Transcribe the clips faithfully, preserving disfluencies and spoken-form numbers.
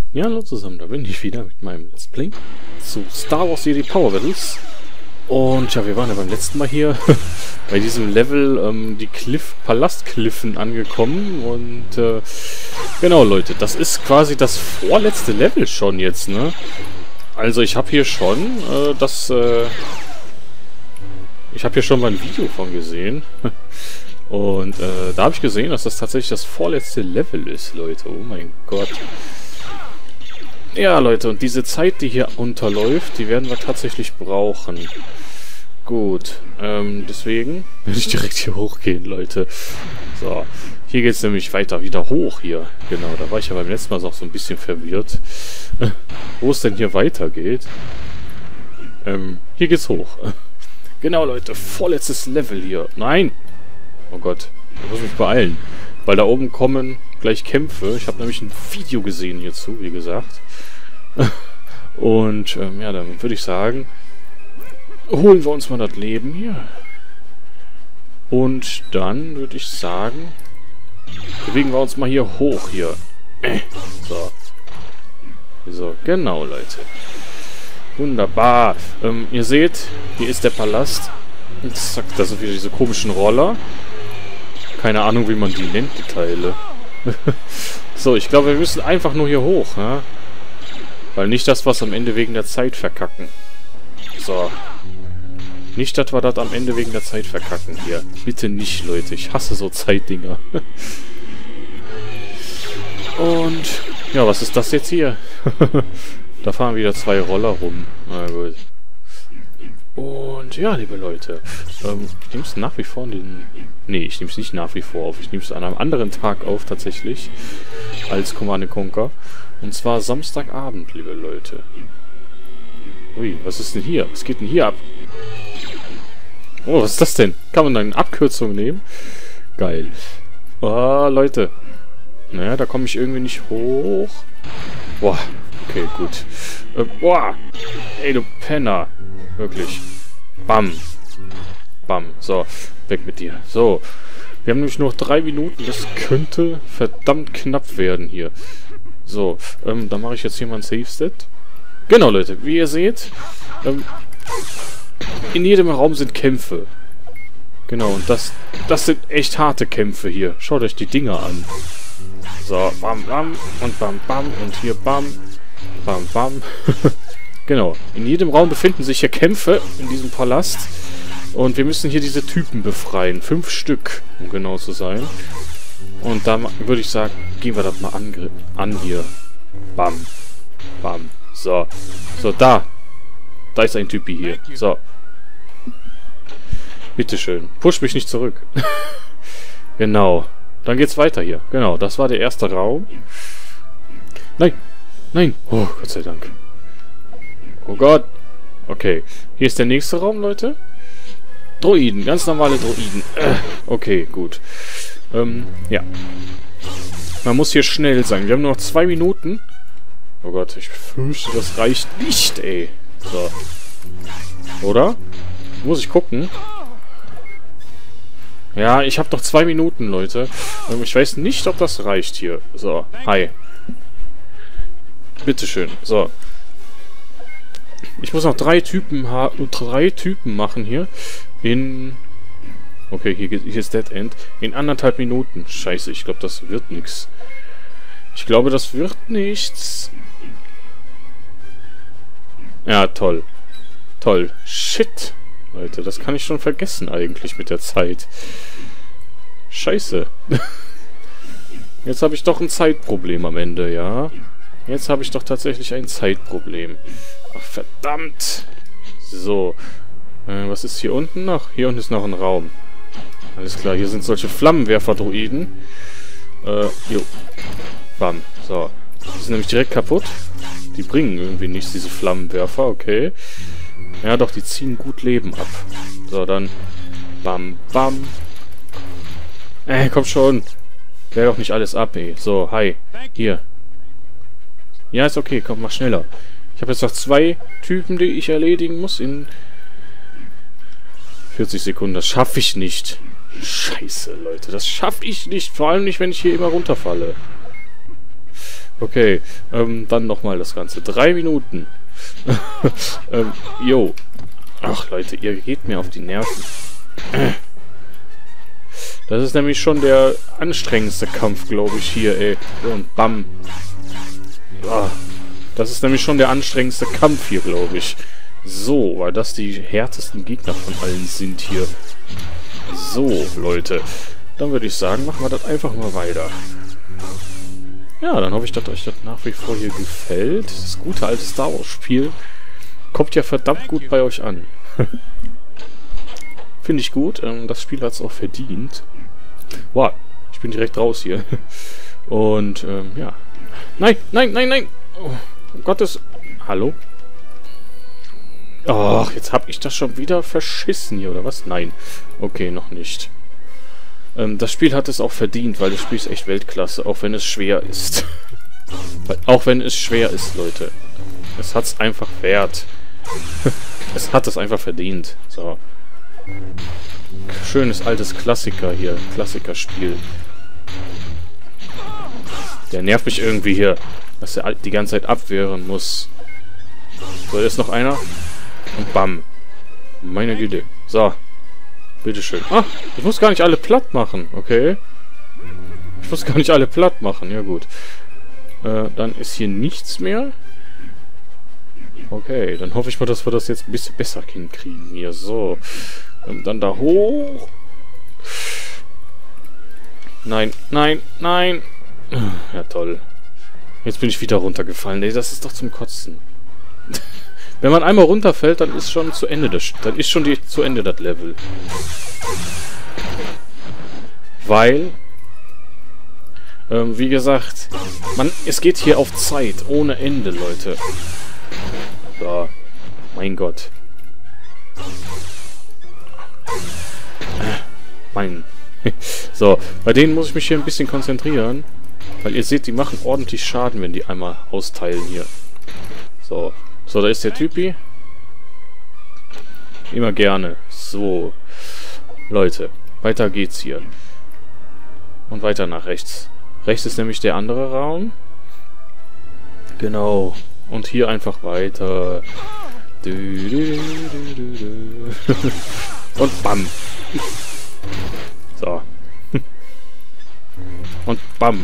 Ja, hallo zusammen, da bin ich wieder mit meinem Let's Play zu Star Wars Jedi Power Battles. Und ja, wir waren ja beim letzten Mal hier bei diesem Level ähm, die Cliff, Palastkliffen angekommen. Und äh, genau, Leute, das ist quasi das vorletzte Level schon jetzt, ne? Also ich habe hier schon äh, das... Äh, ich habe hier schon mal ein Video von gesehen. Und äh, da habe ich gesehen, dass das tatsächlich das vorletzte Level ist, Leute. Oh mein Gott. Ja, Leute, und diese Zeit, die hier unterläuft, die werden wir tatsächlich brauchen. Gut, ähm, deswegen will ich direkt hier hochgehen, Leute. So, hier geht es nämlich weiter wieder hoch hier. Genau, da war ich ja beim letzten Mal auch so ein bisschen verwirrt, wo es denn hier weitergeht. Ähm, hier geht's hoch. Genau, Leute, vorletztes Level hier. Nein! Oh Gott, ich muss mich beeilen, weil da oben kommen gleich Kämpfe. Ich habe nämlich ein Video gesehen hierzu, wie gesagt. Und ähm, ja, dann würde ich sagen, holen wir uns mal das Leben hier. Und dann würde ich sagen, bewegen wir uns mal hier hoch hier. So. So, genau, Leute. Wunderbar. Ähm, ihr seht, hier ist der Palast. Und zack, da sind wieder diese komischen Roller. Keine Ahnung, wie man die nennt, die Teile. So, ich glaube, wir müssen einfach nur hier hoch, ja? Weil nicht das, was am Ende wegen der Zeit verkacken. So. Nicht, dass wir das am Ende wegen der Zeit verkacken hier. Bitte nicht, Leute. Ich hasse so Zeitdinger. Und, ja, was ist das jetzt hier? Da fahren wieder zwei Roller rum. Na gut. Und ja, liebe Leute, ähm, ich nehme es nach wie vor in den... Nee, ich nehme es nicht nach wie vor auf. Ich nehme es an einem anderen Tag auf, tatsächlich, als Command and Conquer. Und zwar Samstagabend, liebe Leute. Ui, was ist denn hier? Was geht denn hier ab? Oh, was ist das denn? Kann man da eine Abkürzung nehmen? Geil. Oh, Leute. Naja, da komme ich irgendwie nicht hoch. Boah, okay, gut. Äh, boah, ey, du Penner. Wirklich. Bam. Bam. So, weg mit dir. So. Wir haben nämlich noch drei Minuten. Das könnte verdammt knapp werden hier. So, ähm, dann mache ich jetzt hier mal ein Save-Set. Genau, Leute. Wie ihr seht, ähm, in jedem Raum sind Kämpfe. Genau, und das, das sind echt harte Kämpfe hier. Schaut euch die Dinger an. So, bam, bam und bam, bam und hier bam, bam, bam. Genau, in jedem Raum befinden sich hier Kämpfe in diesem Palast. Und wir müssen hier diese Typen befreien. Fünf Stück, um genau zu sein. Und dann würde ich sagen, gehen wir das mal an, an hier. Bam. Bam. So. So, da. Da ist ein Typi hier. So. Bitteschön. Push mich nicht zurück. Genau. Dann geht's weiter hier. Genau, das war der erste Raum. Nein. Nein. Oh, Gott sei Dank. Oh Gott. Okay. Hier ist der nächste Raum, Leute. Droiden. Ganz normale Droiden. Äh, okay, gut. Ähm, ja. Man muss hier schnell sein. Wir haben nur noch zwei Minuten. Oh Gott, ich fürchte, das reicht nicht, ey. So. Oder? Muss ich gucken. Ja, ich habe noch zwei Minuten, Leute. Ähm, ich weiß nicht, ob das reicht hier. So, hi. Bitteschön. So. Ich muss noch drei Typen haben, drei Typen machen hier. In... Okay, hier, hier ist Dead End. In anderthalb Minuten. Scheiße, ich glaube, das wird nichts. Ich glaube, das wird nichts. Ja, toll. Toll. Shit. Leute, das kann ich schon vergessen eigentlich mit der Zeit. Scheiße. Jetzt habe ich doch ein Zeitproblem am Ende, ja? Jetzt habe ich doch tatsächlich ein Zeitproblem. Ach, verdammt. So. Äh, was ist hier unten noch? Hier unten ist noch ein Raum. Alles klar, hier sind solche Flammenwerfer-Droiden. Äh, jo. Bam. So. Die sind nämlich direkt kaputt. Die bringen irgendwie nichts, diese Flammenwerfer, okay. Ja doch, die ziehen gut Leben ab. So, dann... Bam, bam. Äh, komm schon. Wehr doch nicht alles ab, ey. So, hi. Hier. Ja, ist okay, komm, mach schneller. Ich habe jetzt noch zwei Typen, die ich erledigen muss in vierzig Sekunden. Das schaffe ich nicht. Scheiße, Leute. Das schaffe ich nicht. Vor allem nicht, wenn ich hier immer runterfalle. Okay, ähm, dann nochmal das Ganze. Drei Minuten. ähm, jo. Ach, Leute, ihr geht mir auf die Nerven. Das ist nämlich schon der anstrengendste Kampf, glaube ich, hier, ey. Und bam. Ah, das ist nämlich schon der anstrengendste Kampf hier, glaube ich. So, weil das die härtesten Gegner von allen sind hier. So, Leute. Dann würde ich sagen, machen wir das einfach mal weiter. Ja, dann hoffe ich, dass euch das nach wie vor hier gefällt. Das gute alte Star Wars Spiel kommt ja verdammt gut bei euch an. Finde ich gut. Ähm, das Spiel hat es auch verdient. Wow, ich bin direkt raus hier. Und, ähm, ja. Nein, nein, nein, nein! Oh, um Gottes... Hallo? Ach, jetzt habe ich das schon wieder verschissen hier, oder was? Nein. Okay, noch nicht. Ähm, das Spiel hat es auch verdient, weil das Spiel ist echt Weltklasse, auch wenn es schwer ist. Auch wenn es schwer ist, Leute. Es hat es einfach wert. Es hat es einfach verdient. So. Schönes altes Klassiker hier. Klassikerspiel. Der nervt mich irgendwie hier, dass er die ganze Zeit abwehren muss. So, da ist noch einer. Und bam. Meine Güte. So. Bitteschön. Ah, ich muss gar nicht alle platt machen. Okay. Ich muss gar nicht alle platt machen. Ja, gut. Äh, dann ist hier nichts mehr. Okay, dann hoffe ich mal, dass wir das jetzt ein bisschen besser hinkriegen. Hier, so. Und dann da hoch. Nein, nein, nein. Ja, toll. Jetzt bin ich wieder runtergefallen. Ey, das ist doch zum Kotzen. Wenn man einmal runterfällt, dann ist schon zu Ende das, dann ist schon die, zu Ende das Level. Weil, ähm, wie gesagt, man, es geht hier auf Zeit, ohne Ende, Leute. So, mein Gott. Mein. So, bei denen muss ich mich hier ein bisschen konzentrieren. Weil ihr seht, die machen ordentlich Schaden, wenn die einmal austeilen hier. So. So, da ist der Typi. Immer gerne. So. Leute, weiter geht's hier. Und weiter nach rechts. Rechts ist nämlich der andere Raum. Genau. Und hier einfach weiter. Du, du, du, du, du. Und bam. So. Und bam.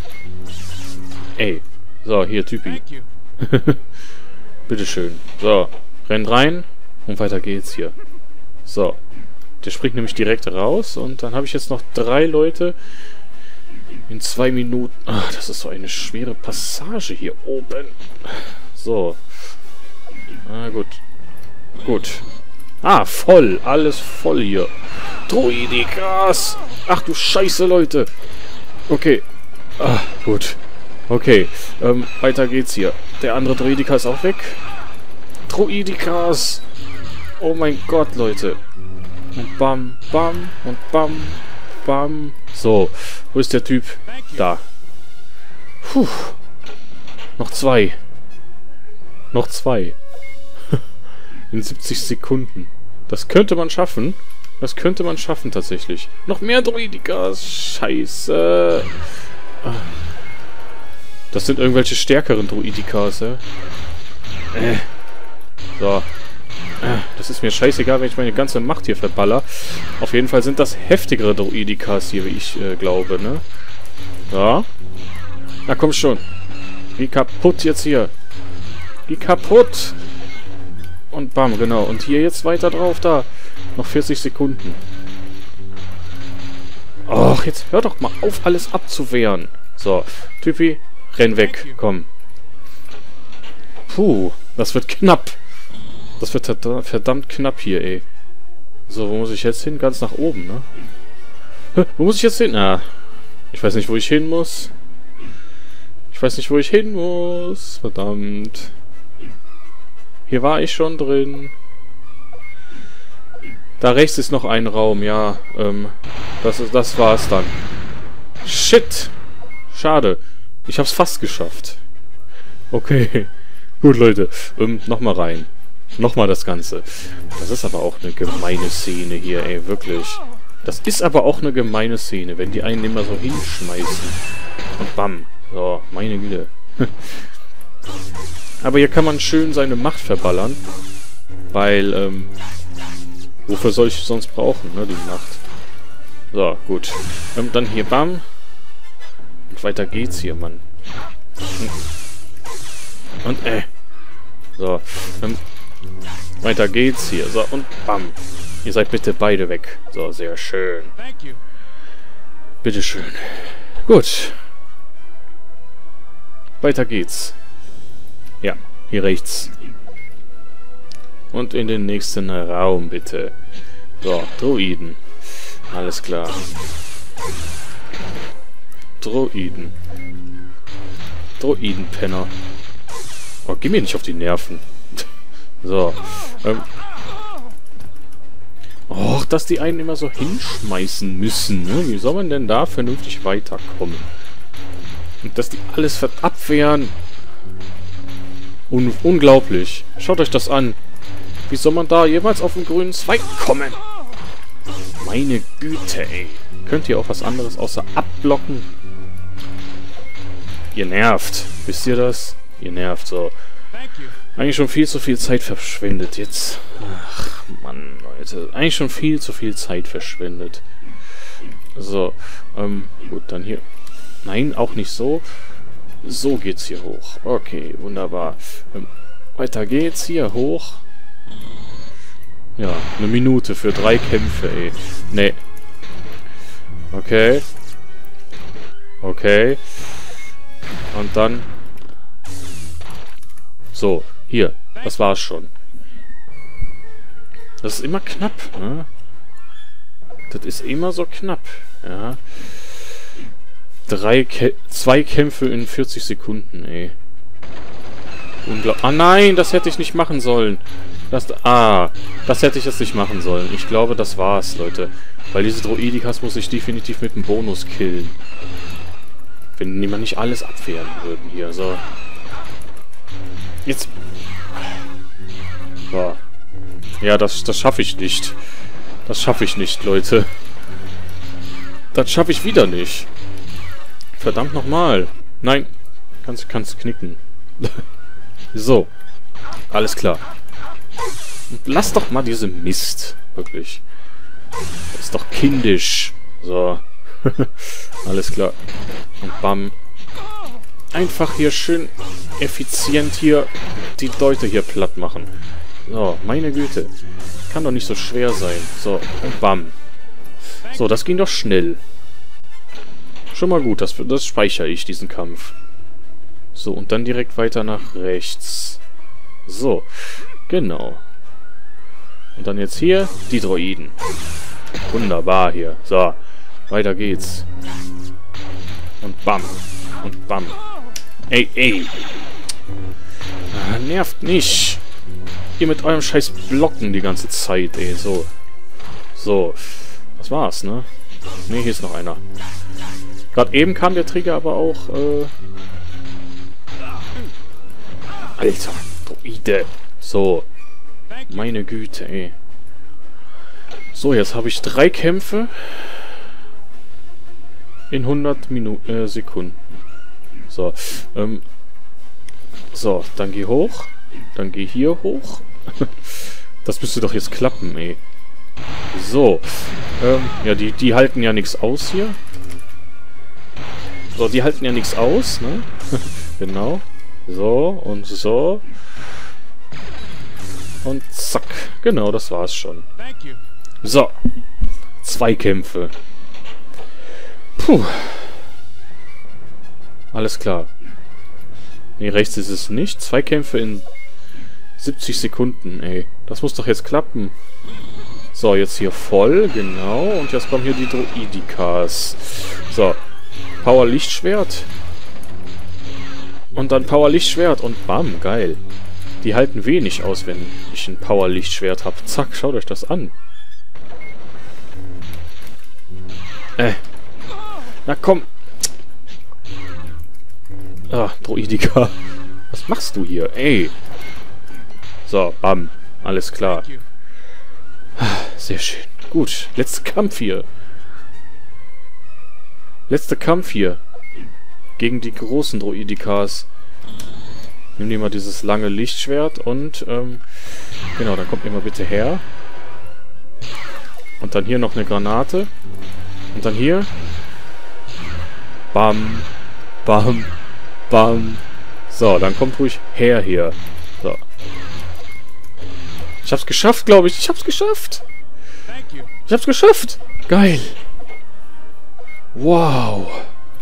Ey. So, hier, Typi. Bitteschön. So, rennt rein und weiter geht's hier. So. Der springt nämlich direkt raus und dann habe ich jetzt noch drei Leute in zwei Minuten. Ach, das ist so eine schwere Passage hier oben. So. Na gut. Gut. Ah, voll. Alles voll hier. Druidikas. Ach du Scheiße, Leute. Okay. Ah, gut. Okay. Ähm, weiter geht's hier. Der andere Druidika ist auch weg. Druidikas. Oh mein Gott, Leute. Und bam, bam, und bam, bam. So. Wo ist der Typ? Da. Puh. Noch zwei. Noch zwei. In siebzig Sekunden. Das könnte man schaffen. Das könnte man schaffen, tatsächlich. Noch mehr Druidikas. Scheiße. Das sind irgendwelche stärkeren Druidikas, ja? Äh. So. Das ist mir scheißegal, wenn ich meine ganze Macht hier verballer. Auf jeden Fall sind das heftigere Druidikas hier, wie ich äh, glaube, ne? Ja. Na komm schon. Geh kaputt jetzt hier. Geh kaputt. Und bam, genau. Und hier jetzt weiter drauf, da. Noch vierzig Sekunden. Och, jetzt hör doch mal auf, alles abzuwehren. So, Typi, renn weg. Komm. Puh, das wird knapp. Das wird verdammt knapp hier, ey. So, wo muss ich jetzt hin? Ganz nach oben, ne? Hä, wo muss ich jetzt hin? Ah, ich weiß nicht, wo ich hin muss. Ich weiß nicht, wo ich hin muss. Verdammt. Hier war ich schon drin. Da rechts ist noch ein Raum, ja. Ähm, das, ist, das war's dann. Shit! Schade. Ich hab's fast geschafft. Okay. Gut, Leute. Ähm, nochmal rein. Nochmal das Ganze. Das ist aber auch eine gemeine Szene hier, ey. Wirklich. Das ist aber auch eine gemeine Szene, wenn die einen immer so hinschmeißen. Und bam. So, meine Güte. Aber hier kann man schön seine Macht verballern. Weil, ähm... wofür soll ich sonst brauchen, ne, die Macht? So, gut. Ähm, dann hier, bam. Und weiter geht's hier, Mann. Und, äh. So, ähm... weiter geht's hier. So, und bam. Ihr seid bitte beide weg. So, sehr schön. Bitteschön. Gut. Weiter geht's. Ja, hier rechts. Und in den nächsten Raum, bitte. So, Droiden. Alles klar. Droiden. Droidenpenner. Oh, geh mir nicht auf die Nerven. So. Ähm. Och, dass die einen immer so hinschmeißen müssen, ne? Wie soll man denn da vernünftig weiterkommen? Und dass die alles abwehren. Un unglaublich. Schaut euch das an. Wie soll man da jemals auf den grünen Zweig kommen? Meine Güte, ey. Könnt ihr auch was anderes außer abblocken? Ihr nervt. Wisst ihr das? Ihr nervt so. Eigentlich schon viel zu viel Zeit verschwendet jetzt. Ach, Mann, Leute. Eigentlich schon viel zu viel Zeit verschwendet. So, ähm, gut, dann hier. Nein, auch nicht so. So geht's hier hoch. Okay, wunderbar. Ähm, weiter geht's hier hoch. Ja, eine Minute für drei Kämpfe, ey. Nee. Okay. Okay. Und dann... So, hier. Das war's schon. Das ist immer knapp, ne? Das ist immer so knapp, ja. Drei Kä zwei Kämpfe in vierzig Sekunden, ey. Unglaublich. Ah nein, das hätte ich nicht machen sollen. Das, ah, das hätte ich jetzt nicht machen sollen. Ich glaube, das war's, Leute. Weil diese Droidikas muss ich definitiv mit einem Bonus killen. Wenn die mal nicht alles abwehren würden hier, so. Jetzt. So. Ja, das, das schaffe ich nicht. Das schaffe ich nicht, Leute. Das schaffe ich wieder nicht. Verdammt nochmal. Nein. Kannst, kannst knicken. So. Alles klar. Lass doch mal diese Mist. Wirklich. Das ist doch kindisch. So. Alles klar. Und bam. Einfach hier schön effizient hier die Leute hier platt machen. So, meine Güte. Kann doch nicht so schwer sein. So, und bam. So, das ging doch schnell. Schon mal gut, das, das speichere ich, diesen Kampf. So, und dann direkt weiter nach rechts. So, genau. Und dann jetzt hier die Droiden. Wunderbar hier. So, weiter geht's. Und bam. Und bam. Ey, ey. Ah, nervt nicht. Ihr mit eurem scheiß Blocken die ganze Zeit, ey. So. So. Das war's, ne? Ne, hier ist noch einer. Gerade eben kam der Trigger aber auch, äh... Alter, Droide. So. Meine Güte, ey. So, jetzt habe ich drei Kämpfe in hundert Minu äh, Sekunden. So, ähm... So, dann geh hoch. Dann geh hier hoch. Das müsste doch jetzt klappen, ey. So. Ähm, ja, die, die halten ja nichts aus hier. So, die halten ja nichts aus, ne? Genau. So, und so. Und zack. Genau, das war's schon. So. Zwei Kämpfe. Puh. Alles klar. Nee, rechts ist es nicht. Zwei Kämpfe in siebzig Sekunden, ey. Das muss doch jetzt klappen. So, jetzt hier voll, genau. Und jetzt kommen hier die Droidikas. So. Power Lichtschwert. Und dann Power Lichtschwert. Und bam, geil. Die halten wenig aus, wenn ich ein Power Lichtschwert habe. Zack, schaut euch das an. Äh. Na komm. Ah, Droidika. Was machst du hier? Ey. So, bam. Alles klar. Sehr schön. Gut. Letzter Kampf hier. Letzter Kampf hier. Gegen die großen Droidikas. Nimm dir mal dieses lange Lichtschwert und, ähm, genau, dann kommt ihr mal bitte her. Und dann hier noch eine Granate. Und dann hier. Bam, bam, bam. So, dann kommt ruhig her hier. So. Ich hab's geschafft, glaube ich. Ich hab's geschafft. Ich hab's geschafft. Geil. Wow.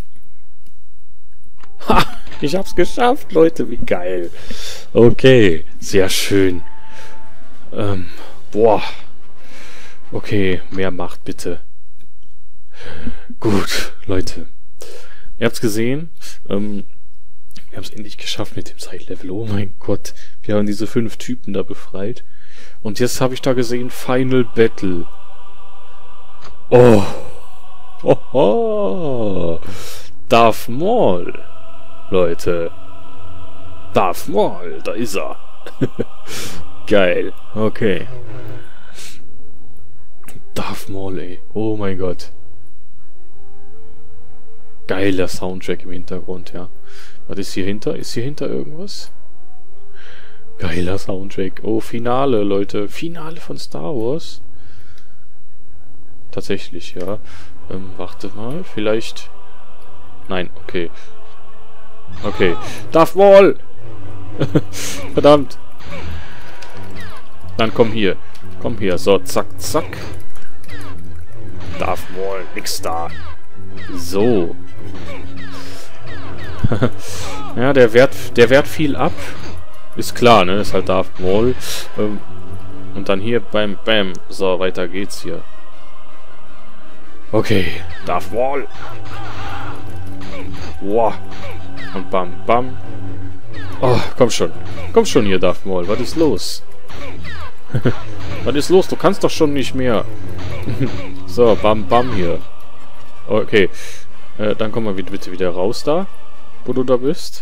Ha, ich hab's geschafft, Leute. Wie geil. Okay, sehr schön. Ähm, boah. Okay, mehr Macht bitte. Gut, Leute. Ihr habt's gesehen. Ähm, wir haben es endlich geschafft mit dem Side-Level. Oh mein Gott. Wir haben diese fünf Typen da befreit. Und jetzt habe ich da gesehen, Final Battle. Oh. Oh, oh. Darth Maul. Leute. Darth Maul, da ist er. Geil. Okay. Darth Maul, ey. Oh mein Gott. Geiler Soundtrack im Hintergrund, ja. Was ist hier hinter? Ist hier hinter irgendwas? Geiler Soundtrack. Oh, Finale, Leute. Finale von Star Wars. Tatsächlich, ja. Ähm, warte mal. Vielleicht... Nein, okay. Okay. Darth Maul! Verdammt. Dann komm hier. Komm hier. So, zack, zack. Darth Maul, nix da. So. Ja, der wehrt, der wehrt viel ab. Ist klar, ne? Ist halt Darth Maul. Ähm, und dann hier beim Bam. So, weiter geht's hier. Okay. Darth Maul. Wow. Und bam, bam. Oh, komm schon. Komm schon hier, Darth Maul. Was ist los? Was ist los? Du kannst doch schon nicht mehr. So, bam, bam hier. Okay. Äh, dann komm mal bitte wieder raus da. Wo du da bist.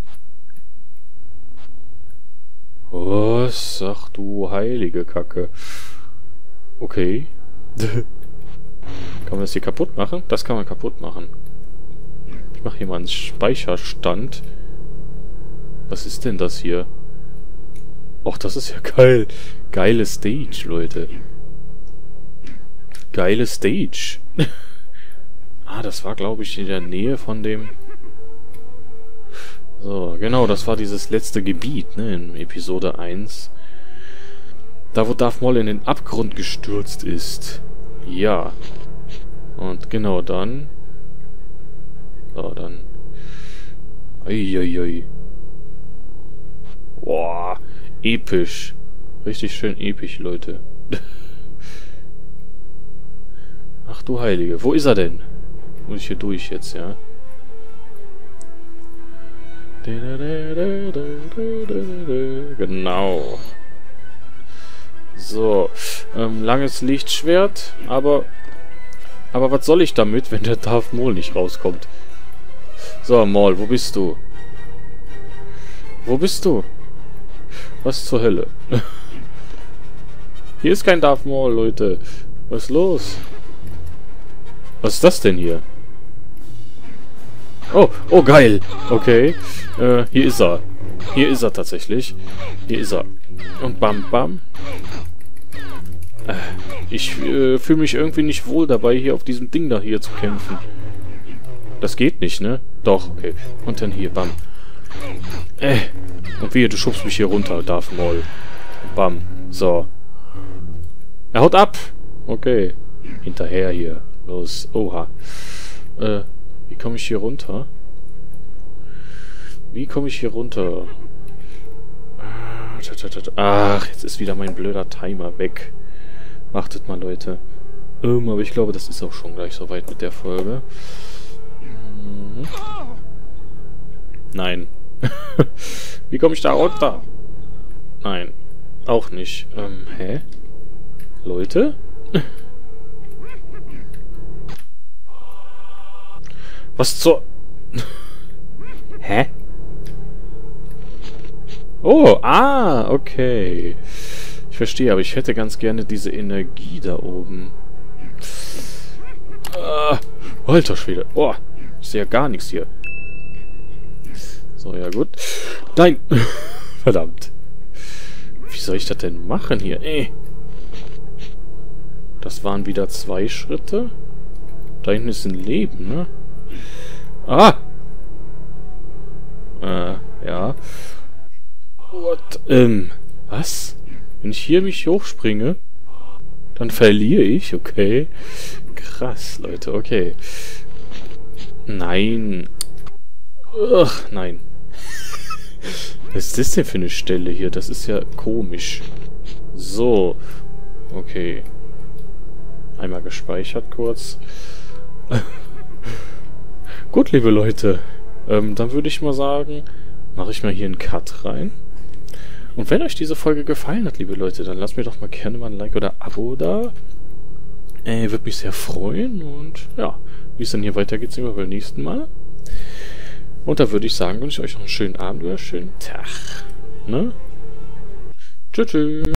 Was? Ach du heilige Kacke. Okay. Kann man das hier kaputt machen? Das kann man kaputt machen. Ich mache hier mal einen Speicherstand. Was ist denn das hier? Och, das ist ja geil. Geile Stage, Leute. Geile Stage. Ah, das war, glaube ich, in der Nähe von dem... So, genau, das war dieses letzte Gebiet, ne, in Episode eins. Da, wo Darth Maul in den Abgrund gestürzt ist. Ja. Und genau dann... So, dann... Uiuiui. Boah, episch. Richtig schön episch, Leute. Ach du Heilige, wo ist er denn? Muss ich hier durch jetzt, ja? Genau. So. Ähm, langes Lichtschwert, aber... Aber was soll ich damit, wenn der Darth Maul nicht rauskommt? So, Maul, wo bist du? Wo bist du? Was zur Hölle? Hier ist kein Darth Maul, Leute. Was ist los? Was ist das denn hier? Oh, oh geil. Okay. Äh, hier ist er. Hier ist er tatsächlich. Hier ist er. Und bam, bam. Äh, ich äh, fühle mich irgendwie nicht wohl dabei, hier auf diesem Ding da hier zu kämpfen. Das geht nicht, ne? Doch, okay. Und dann hier, bam. Äh. Und wehe, du schubst mich hier runter, Darth Maul. Bam. So. Er haut ab. Okay. Hinterher hier. Los. Oha. Äh, wie komme ich hier runter? Wie komme ich hier runter? Ach, jetzt ist wieder mein blöder Timer weg. Wartet mal, Leute. Ähm, aber ich glaube, das ist auch schon gleich soweit mit der Folge. Mhm. Nein. Wie komme ich da runter? Nein. Auch nicht. Ähm, hä? Leute? Was zur... Hä? Oh, ah, okay. Ich verstehe, aber ich hätte ganz gerne diese Energie da oben. Ah, alter Schwede. Oh, ich sehe ja gar nichts hier. So, ja gut. Nein! Verdammt. Wie soll ich das denn machen hier? Ey. Das waren wieder zwei Schritte. Da hinten ist ein Leben, ne? Ah! Äh, ja. What? Ähm, was? Wenn ich hier mich hochspringe, dann verliere ich, okay. Krass, Leute, okay. Nein. Ugh, nein. Was ist das denn für eine Stelle hier? Das ist ja komisch. So. Okay. Einmal gespeichert kurz. Gut, liebe Leute. Ähm, dann würde ich mal sagen, mache ich mal hier einen Cut rein. Und wenn euch diese Folge gefallen hat, liebe Leute, dann lasst mir doch mal gerne mal ein Like oder Abo da. Äh, würde mich sehr freuen. Und ja, wie es dann hier weitergeht, sehen wir beim nächsten Mal. Und da würde ich sagen, wünsche ich euch noch einen schönen Abend oder einen schönen Tag. Ne? Tschüss, tschüss.